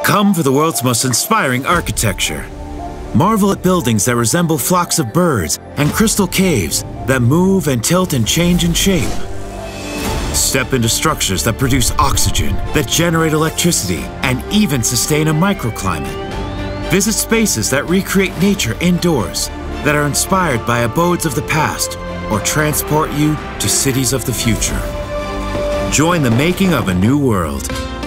Come for the world's most inspiring architecture. Marvel at buildings that resemble flocks of birds and crystal caves that move and tilt and change in shape. Step into structures that produce oxygen, that generate electricity, and even sustain a microclimate. Visit spaces that recreate nature indoors, that are inspired by abodes of the past, or transport you to cities of the future. Join the making of a new world.